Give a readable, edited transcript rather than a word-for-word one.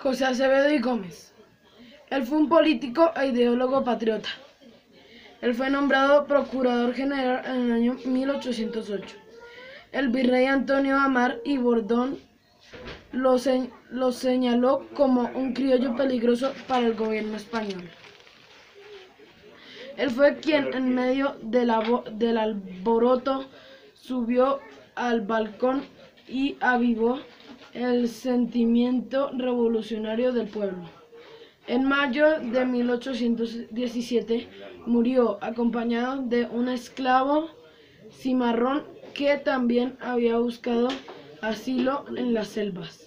José Acevedo y Gómez. Él fue un político e ideólogo patriota. Él fue nombrado Procurador General en el año 1808. El virrey Antonio Amar y Bordón lo señaló como un criollo peligroso para el gobierno español. Él fue quien, en medio del alboroto, subió al balcón y avivó el sentimiento revolucionario del pueblo. En mayo de 1817 murió acompañado de un esclavo cimarrón que también había buscado asilo en las selvas.